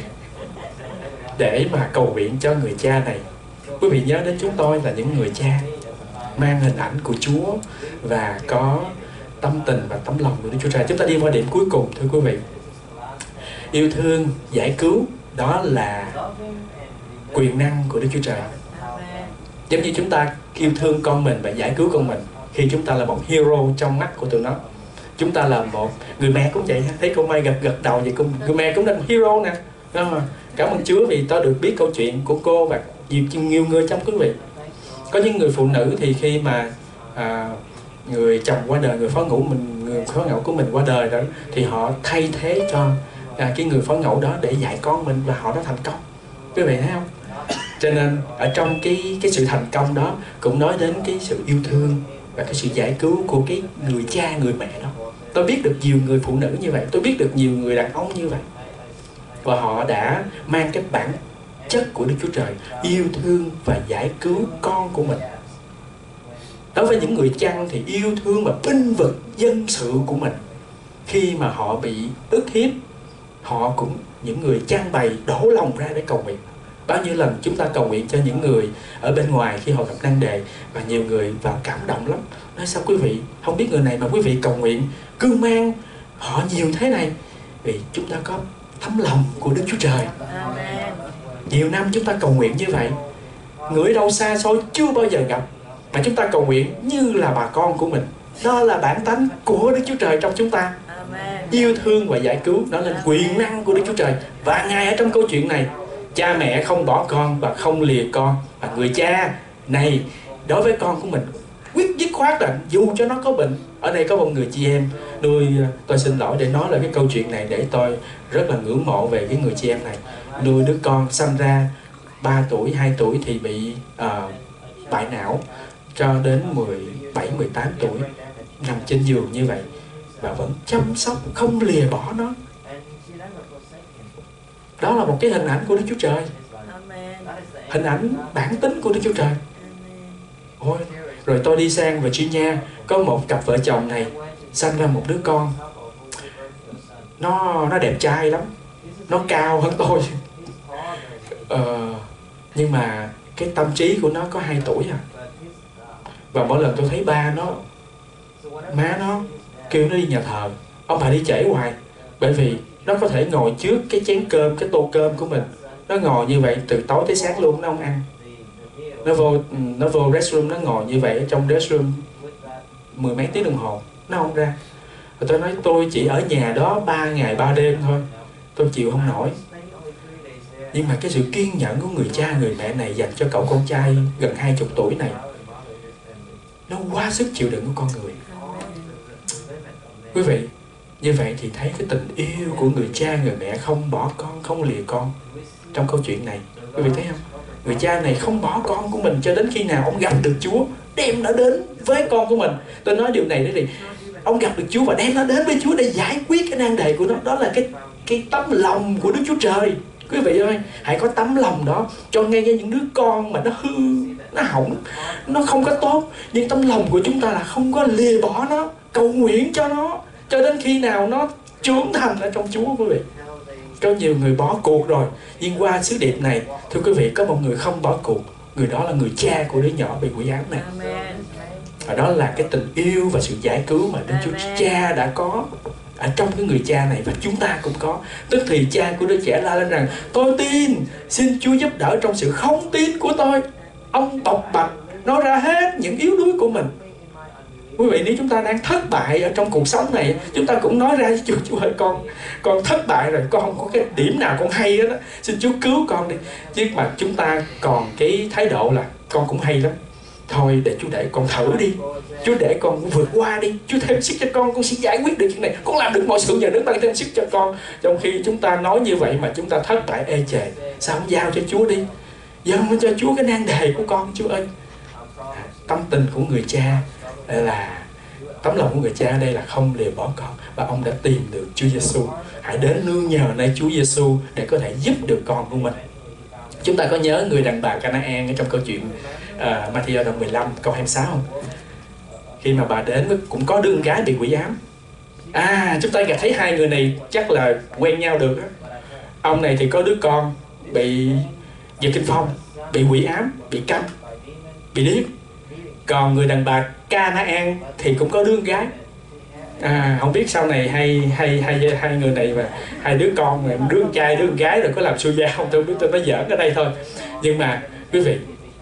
để mà cầu nguyện cho người cha này. Quý vị nhớ đến chúng tôi là những người cha mang hình ảnh của Chúa và có tâm tình và tấm lòng của Đức Chúa Trời. Chúng ta đi qua điểm cuối cùng, thưa quý vị. Yêu thương, giải cứu, đó là quyền năng của Đức Chúa Trời. Giống như chúng ta yêu thương con mình và giải cứu con mình, khi chúng ta là một hero trong mắt của tụi nó. Chúng ta là một người mẹ cũng vậy, thấy cô Mai gật đầu vậy, người mẹ cũng là một hero nè. Cảm ơn Chúa vì tôi được biết câu chuyện của cô và nhiều người trong quý vị. Có những người phụ nữ thì khi mà người chồng qua đời, người phó ngẫu của mình qua đời đó, thì họ thay thế cho cái người phó ngẫu đó để dạy con mình, và họ đã thành công. Quý vị thấy không? Cho nên ở trong cái sự thành công đó cũng nói đến cái sự yêu thương và cái sự giải cứu của cái người cha, người mẹ đó. Tôi biết được nhiều người phụ nữ như vậy, tôi biết được nhiều người đàn ông như vậy, và họ đã mang cái bản chất của Đức Chúa Trời, yêu thương và giải cứu con của mình. Đối với những người chăn thì yêu thương và bênh vực dân sự của mình. Khi mà họ bị ức hiếp, họ cũng, những người chăn bày đổ lòng ra để cầu nguyện. Bao nhiêu lần chúng ta cầu nguyện cho những người ở bên ngoài khi họ gặp nan đề, và nhiều người vào cảm động lắm. Nói sao quý vị không biết người này mà quý vị cầu nguyện cưu mang họ nhiều thế này? Vì chúng ta có tấm lòng của Đức Chúa Trời. Amen. Nhiều năm chúng ta cầu nguyện như vậy, người ở đâu xa xôi chưa bao giờ gặp, mà chúng ta cầu nguyện như là bà con của mình. Đó là bản tánh của Đức Chúa Trời trong chúng ta. Amen. Yêu thương và giải cứu, đó là quyền năng của Đức Chúa Trời. Và Ngài ở trong câu chuyện này, cha mẹ không bỏ con và không lìa con. Và người cha này đối với con của mình quyết dứt khoát là dù cho nó có bệnh. Ở đây có một người chị em nuôi, tôi xin lỗi để nói là cái câu chuyện này để tôi rất là ngưỡng mộ về cái người chị em này. Nuôi đứa con sanh ra 3 tuổi, 2 tuổi thì bị bại não, cho đến 17, 18 tuổi nằm trên giường như vậy, và vẫn chăm sóc, không lìa bỏ nó. Đó là một cái hình ảnh của Đức Chúa Trời, hình ảnh bản tính của Đức Chúa Trời. Ôi, rồi tôi đi sang Virginia, có một cặp vợ chồng này sanh ra một đứa con. Nó đẹp trai lắm, nó cao hơn tôi. Nhưng mà cái tâm trí của nó có 2 tuổi à. Và mỗi lần tôi thấy ba nó, má nó kêu nó đi nhà thờ, ông bà đi trễ hoài. Bởi vì nó có thể ngồi trước cái chén cơm, cái tô cơm của mình, nó ngồi như vậy từ tối tới sáng luôn, nó không ăn. Nó vô restroom, nó ngồi như vậy ở trong restroom 10 mấy tiếng đồng hồ, nó không ra. Rồi tôi nói tôi chỉ ở nhà đó 3 ngày 3 đêm thôi, tôi chịu không nổi. Nhưng mà cái sự kiên nhẫn của người cha, người mẹ này dành cho cậu con trai gần 20 tuổi này, nó quá sức chịu đựng của con người. Quý vị, như vậy thì thấy cái tình yêu của người cha, người mẹ không bỏ con, không lìa con trong câu chuyện này. Quý vị thấy không? Người cha này không bỏ con của mình cho đến khi nào ông gặp được Chúa, đem nó đến với con của mình. Tôi nói điều này để ông gặp được Chúa và đem nó đến với Chúa để giải quyết cái nan đề của nó. Đó là cái tấm lòng của Đức Chúa Trời. Quý vị ơi, hãy có tấm lòng đó cho ngay những đứa con mà nó hư, nó hỏng, nó không có tốt. Nhưng tấm lòng của chúng ta là không có lìa bỏ nó, cầu nguyện cho nó cho đến khi nào nó trưởng thành ở trong Chúa. Quý vị, có nhiều người bỏ cuộc rồi, nhưng qua sứ điệp này, thưa quý vị, có một người không bỏ cuộc. Người đó là người cha của đứa nhỏ bị quỷ ám này. Và đó là cái tình yêu và sự giải cứu mà Đức Chúa Cha đã có ở trong cái người cha này, và chúng ta cũng có. Tức thì cha của đứa trẻ la lên rằng: tôi tin, xin Chúa giúp đỡ trong sự không tin của tôi. Ông bộc bạch nói ra hết những yếu đuối của mình. Quý vị, nếu chúng ta đang thất bại ở trong cuộc sống này, chúng ta cũng nói ra với Chúa: Chúa ơi, con thất bại rồi, con không có cái điểm nào con hay hết á, xin Chúa cứu con đi. Chứ mà chúng ta còn cái thái độ là con cũng hay lắm, thôi để Chúa để con thử đi, Chúa để con vượt qua đi, Chúa thêm sức cho con sẽ giải quyết được chuyện này, con làm được mọi sự, nhờ Đức ban thêm sức cho con. Trong khi chúng ta nói như vậy mà chúng ta thất bại ê chề, sao không giao cho Chúa đi, dâng cho Chúa cái nan đề của con, Chúa ơi. Tâm tình của người cha là, tấm lòng của người cha ở đây là không lìa bỏ con, và ông đã tìm được Chúa Giêsu. Hãy đến nương nhờ nơi Chúa Giêsu để có thể giúp được con của mình. Chúng ta có nhớ người đàn bà Canaan ở trong câu chuyện Matthew đoạn 15 câu 26 không? Khi mà bà đến cũng có đứa con gái bị quỷ ám. Chúng ta gặp thấy hai người này chắc là quen nhau được á. Ông này thì có đứa con bị giật kinh phong, bị quỷ ám, bị câm, bị điếc. Còn người đàn bà Canaan thì cũng có đứa con gái. Không biết sau này hai người này và hai đứa con, mà đứa con trai đứa con gái rồi có làm xui gia không, tôi biết, tôi nói giỡn ở đây thôi. Nhưng mà quý vị,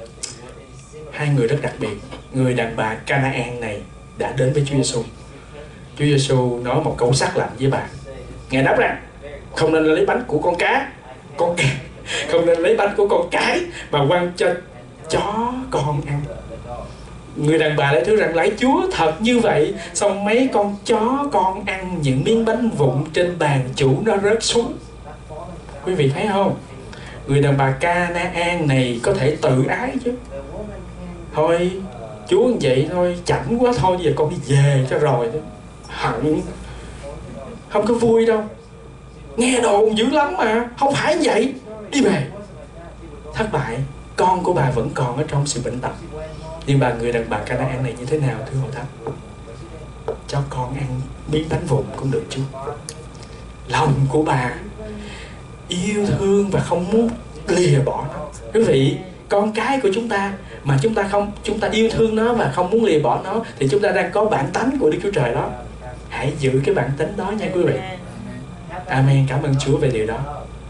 hai người rất đặc biệt. Người đàn bà Canaan này đã đến với Chúa Giêsu. Chúa Giêsu nói một câu sắc lạnh với bà. Ngài đáp rằng: không nên lấy bánh của con cá, không nên lấy bánh của con cái mà quăng cho chó con ăn. Người đàn bà lại thưa rằng: lạy Chúa, thật như vậy. Xong mấy con chó con ăn những miếng bánh vụn trên bàn chủ nó rớt xuống. Quý vị thấy không? Người đàn bà Canaan này có thể tự ái chứ. Thôi Chúa như vậy thôi, chảnh quá thôi, giờ con đi về cho rồi. Hận, không có vui đâu. Nghe đồn dữ lắm mà, không phải vậy, đi về. Thất bại, con của bà vẫn còn ở trong sự bệnh tật. Nhưng người đàn bà Canaan này như thế nào thưa hội thánh? Cho con ăn miếng bánh vụn cũng được Chúa. Lòng của bà yêu thương và không muốn lìa bỏ nó. Quý vị, con cái của chúng ta mà chúng ta yêu thương nó và không muốn lìa bỏ nó, thì chúng ta đang có bản tánh của Đức Chúa Trời đó. Hãy giữ cái bản tính đó nha quý vị. Amen. Cảm ơn Chúa về điều đó.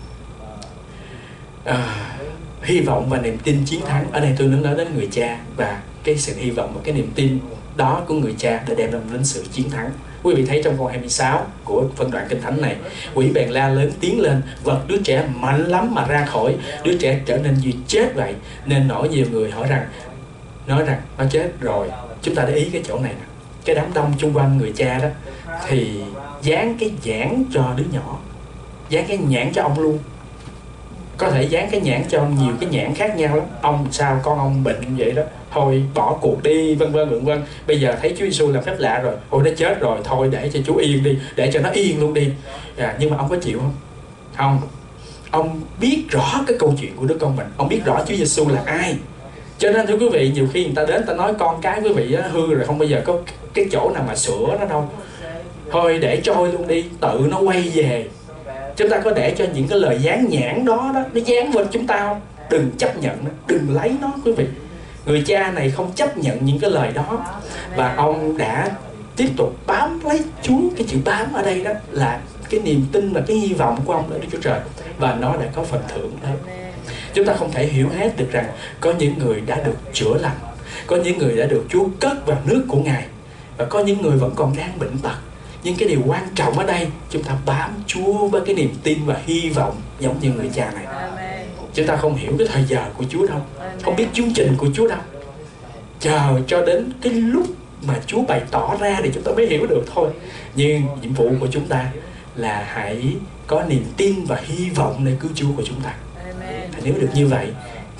Hy vọng và niềm tin chiến thắng. Ở đây tôi nói đến người cha, và cái sự hy vọng và cái niềm tin đó của người cha đã đem đến sự chiến thắng. Quý vị thấy trong câu 26 của phân đoạn kinh thánh này: quỷ bèn la lớn tiến lên, vật đứa trẻ mạnh lắm mà ra khỏi. Đứa trẻ trở nên như chết vậy, nên nổi nhiều người nói rằng nó chết rồi. Chúng ta để ý cái chỗ này nè, cái đám đông chung quanh người cha đó thì dán cái nhãn cho đứa nhỏ, dán cái nhãn cho ông luôn. Có thể dán cái nhãn cho ông nhiều cái nhãn khác nhau lắm. Ông sao con ông bệnh vậy đó, thôi bỏ cuộc đi, vân vân. Bây giờ thấy Chúa Giêsu làm phép lạ rồi, ôi nó chết rồi, thôi để cho Chúa yên đi, để cho nó yên luôn đi. Nhưng mà ông có chịu không? Không. Ông biết rõ cái câu chuyện của đứa con mình, ông biết rõ Chúa Giêsu là ai. Cho nên thưa quý vị, nhiều khi người ta đến ta nói con cái quý vị hư rồi, không bao giờ có cái chỗ nào mà sửa nó đâu. Thôi để trôi luôn đi, tự nó quay về. Chúng ta có để cho những cái lời dán nhãn đó nó dán vào chúng ta không? Đừng chấp nhận nó, đừng lấy nó quý vị. Người cha này không chấp nhận những cái lời đó, và ông đã tiếp tục bám lấy Chúa. Cái chữ bám ở đây đó là cái niềm tin và cái hy vọng của ông ở Đức Chúa Trời, và nó đã có phần thưởng đấy. Chúng ta không thể hiểu hết được rằng có những người đã được chữa lành, có những người đã được Chúa cất vào nước của Ngài, và có những người vẫn còn đang bệnh tật. Nhưng cái điều quan trọng ở đây, chúng ta bám Chúa với cái niềm tin và hy vọng giống như người cha này. Chúng ta không hiểu cái thời giờ của Chúa đâu, không biết chương trình của Chúa đâu. Chờ cho đến cái lúc mà Chúa bày tỏ ra thì chúng ta mới hiểu được thôi. Nhưng nhiệm vụ của chúng ta là hãy có niềm tin và hy vọng nơi cứu Chúa của chúng ta. Nếu được như vậy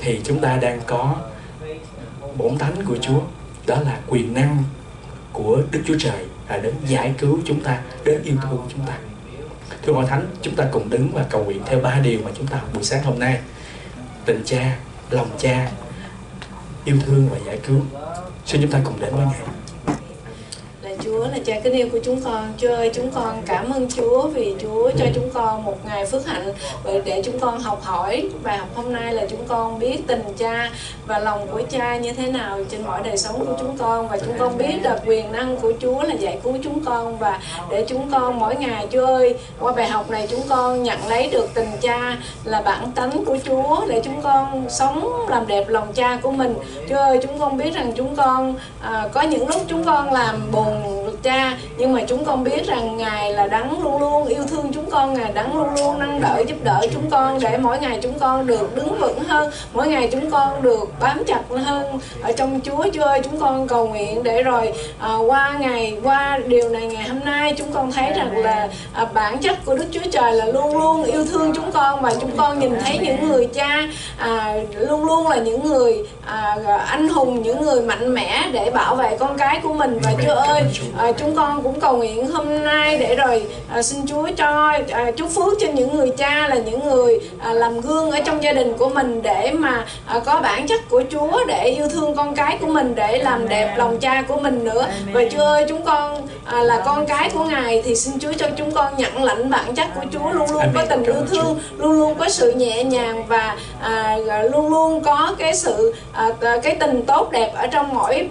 thì chúng ta đang có bổn tánh của Chúa, đó là quyền năng của Đức Chúa Trời đến giải cứu chúng ta, đến yêu thương chúng ta. Thưa hội thánh, chúng ta cùng đứng và cầu nguyện theo 3 điều mà chúng ta học buổi sáng hôm nay: tình cha, lòng cha, yêu thương và giải cứu. Xin chúng ta cùng đến với Ngài. Chúa là cha kính yêu của chúng con. Chúa ơi, chúng con cảm ơn Chúa vì Chúa cho chúng con một ngày phước hạnh để chúng con học hỏi. Bài học hôm nay là chúng con biết tình cha và lòng của cha như thế nào trên mọi đời sống của chúng con, và chúng con biết được quyền năng của Chúa là giải cứu chúng con, và để chúng con mỗi ngày, Chúa ơi, qua bài học này chúng con nhận lấy được tình cha là bản tánh của Chúa để chúng con sống làm đẹp lòng cha của mình. Chúa ơi, chúng con biết rằng chúng con có những lúc chúng con làm buồn cha, nhưng mà chúng con biết rằng Ngài là đấng luôn luôn yêu thương chúng con, Ngài đấng luôn luôn nâng đỡ giúp đỡ chúng con để mỗi ngày chúng con được đứng vững hơn, mỗi ngày chúng con được bám chặt hơn ở trong Chúa. Chúa ơi, chúng con cầu nguyện để rồi qua điều này ngày hôm nay chúng con thấy rằng là bản chất của Đức Chúa Trời là luôn luôn yêu thương chúng con, và chúng con nhìn thấy những người cha luôn luôn là những người anh hùng, những người mạnh mẽ để bảo vệ con cái của mình. Và Chúa ơi, chúng con cũng cầu nguyện hôm nay để rồi xin Chúa cho chúc phước cho những người cha là những người làm gương ở trong gia đình của mình, để mà có bản chất của Chúa để yêu thương con cái của mình, để làm đẹp lòng cha của mình nữa. Và Chúa ơi, chúng con là con cái của Ngài thì xin Chúa cho chúng con nhận lãnh bản chất của Chúa, luôn luôn có tình yêu thương, luôn luôn có sự nhẹ nhàng, và luôn luôn có cái sự cái tình tốt đẹp ở trong mỗi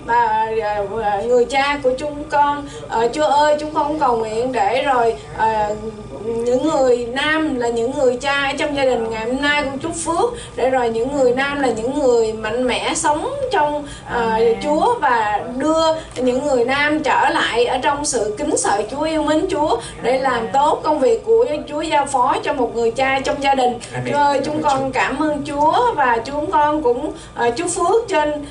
người cha của chúng con. Chúa ơi, chúng con cầu nguyện để rồi những người nam là những người cha ở trong gia đình ngày hôm nay cũng chúc phước, để rồi những người nam là những người mạnh mẽ sống trong Chúa, và đưa những người nam trở lại ở trong sự kính sợ Chúa, yêu mến Chúa, để làm tốt công việc của Chúa giao phó cho một người cha trong gia đình. Chúa ơi, chúng con cảm ơn Chúa, và chúng con cũng chúc phước trên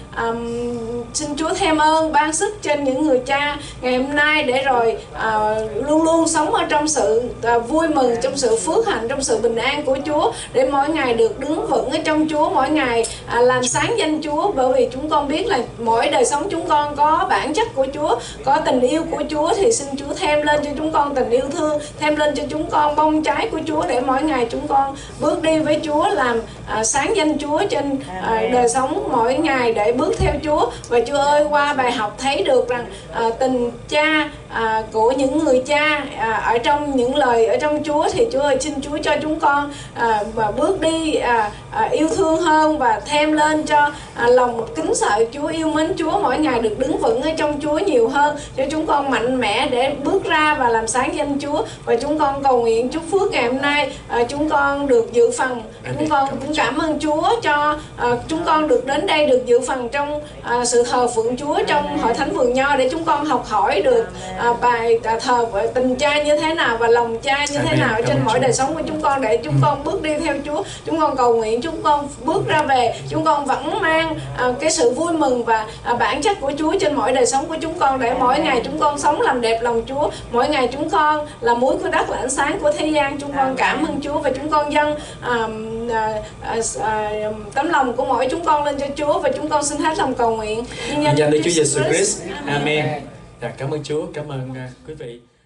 xin Chúa thêm ơn ban sức trên những người cha ngày hôm nay, để rồi luôn luôn sống ở trong sự vui mừng, trong sự phước hạnh, trong sự bình an của Chúa, để mỗi ngày được đứng vững ở trong Chúa, mỗi ngày làm sáng danh Chúa. Bởi vì chúng con biết là mỗi đời sống chúng con có bản chất của Chúa, có tình yêu của Chúa, thì xin Chúa thêm lên cho chúng con tình yêu thương, thêm lên cho chúng con bông trái của Chúa, để mỗi ngày chúng con bước đi với Chúa, làm sáng danh Chúa trên đời sống mỗi ngày để bước theo Chúa. Và Chúa ơi, qua bài học thấy được rằng tình cha của những người cha ở trong những lời ở trong Chúa, thì Chúa ơi, xin Chúa cho chúng con và bước đi yêu thương hơn, và thêm lên cho lòng kính sợ Chúa, yêu mến Chúa, mỗi ngày được đứng vững ở trong Chúa nhiều hơn, cho chúng con mạnh mẽ để bước ra và làm sáng danh Chúa. Và chúng con cầu nguyện chúc phước ngày hôm nay chúng con được dự phần. Chúng con cũng cảm ơn Chúa cho chúng con được đến đây, được dự phần trong sự thờ phượng Chúa trong hội thánh Vườn Nho, để chúng con học hỏi được bài thờ tình cha như thế nào và lòng cha như thế nào trên mỗi đời sống của chúng con, để chúng con bước đi theo Chúa. Chúng con cầu nguyện chúng con bước ra về, chúng con vẫn mang cái sự vui mừng và bản chất của Chúa trên mỗi đời sống của chúng con, để mỗi ngày chúng con sống làm đẹp lòng Chúa. Mỗi ngày chúng con là muối của đất, là ánh sáng của thế gian. Chúng con cảm ơn Chúa, và chúng con dâng tấm lòng của mỗi chúng con lên cho Chúa, và chúng con xin hết lòng cầu nguyện nhân danh Đức Chúa Giêsu Christ. Amen. Cảm ơn Chúa, cảm ơn quý vị.